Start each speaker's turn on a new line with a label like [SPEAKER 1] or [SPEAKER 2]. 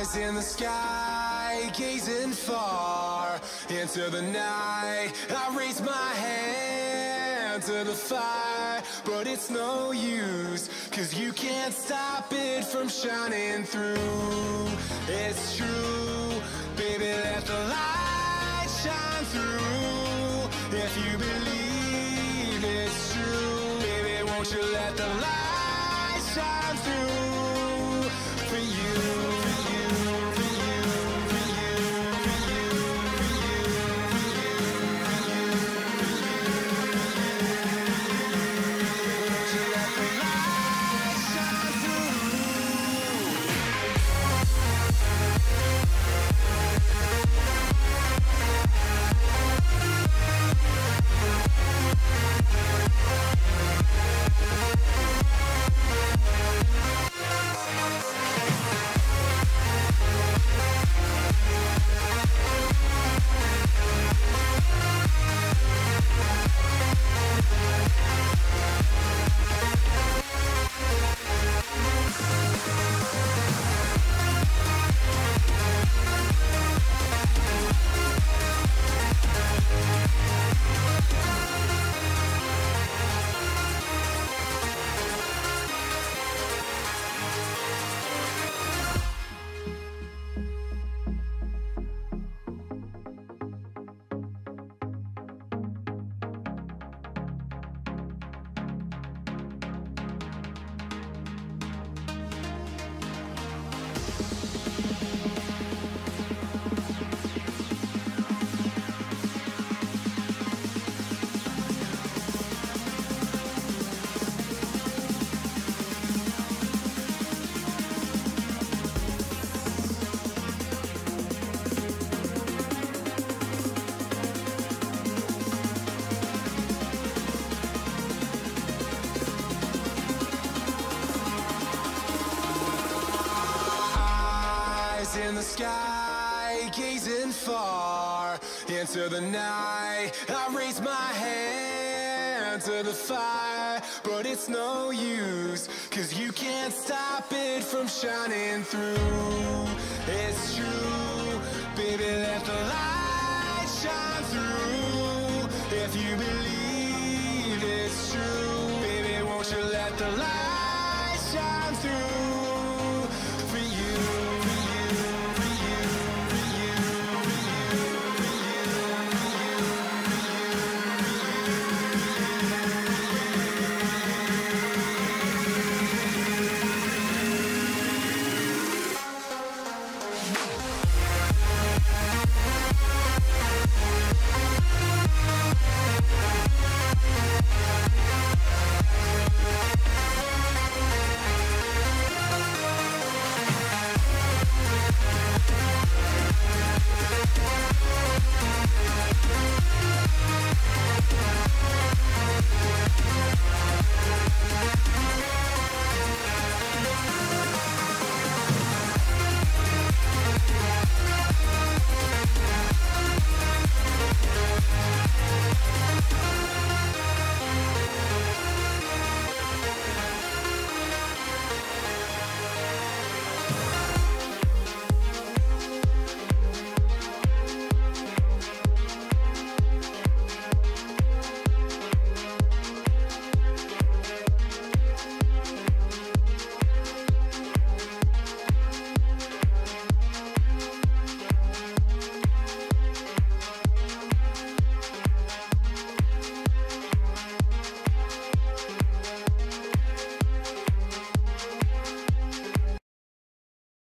[SPEAKER 1] in the sky, gazing far into the night. I raise my hand to the fire, but it's no use, 'cause you can't stop it from shining through. It's true, baby, let the light shine through. If you believe it's true, baby, won't you let the light shine through for you, for you, for you, for you, for you, for you, for you, for you, for you. Won't you let the light shine through? In the sky, gazing far into the night. I raise my hand to the fire, but it's no use, 'cause you can't stop it from shining through. It's true, baby, let the light shine through. If you believe it's true, baby, won't you let the light shine through?